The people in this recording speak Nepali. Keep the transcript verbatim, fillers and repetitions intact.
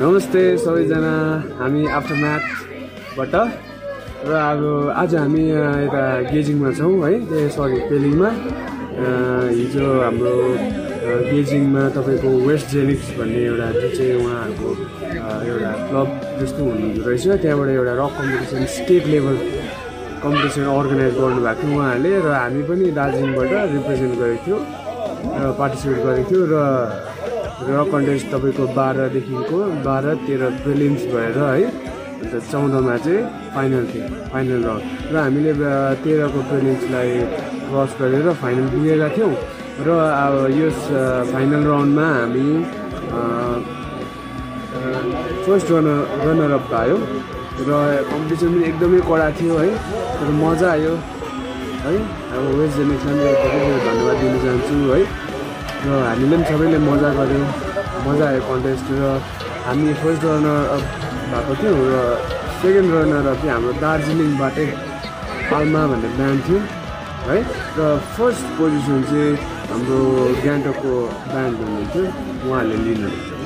नमस्ते सबैजना, हामी आफ्टर म्याचबाट र अब आज हामी यता गेजिङमा छौँ है, सरी पेलिङमा। हिजो हाम्रो गेजिङमा तपाईँको वेस्ट जेनिक्स भन्ने एउटा जुन चाहिँ उहाँहरूको एउटा क्लब जस्तो हुनुहुँदो रहेछ, त्यहाँबाट एउटा rock competition state level competition organise गर्नुभएको थियो उहाँहरूले, र हामी पनि दार्जिलिङबाट रिप्रेजेन्ट गरेको थियो र पार्टिसिपेट गरेको थियो। र र कन्टेस्ट तपाईँको बाह्रदेखिको बाह्र तेह्र प्रिलिम्स भएर है, अन्त चौधमा चाहिँ फाइनल थियो, फाइनल राउन्ड। र हामीले तेह्रको प्रिलिम्सलाई क्रस गरेर फाइनल पुगेका थियौँ। र अब यस फाइनल राउन्डमा हामी फर्स्ट रनर रनरअप पायौँ र कम्पिटिसन पनि एकदमै कडा थियो है, तर मजा आयो है। अब वेस्ट जेनिक्सलाई पनि धन्यवाद दिन चाहन्छु है। र हामीले पनि सबैले मजा गऱ्यौँ, मजा आयो कन्टेस्ट। र हामी फर्स्ट रनर अप भएको थियौँ र सेकेन्ड रनर अप चाहिँ हाम्रो दार्जिलिङबाटै पाल्मा भन्ने ब्यान्ड थियो है। र फर्स्ट पोजिसन चाहिँ हाम्रो गान्तोकको ब्यान्ड हुनुहुन्थ्यो, उहाँहरूले लिनुहुन्थ्यो।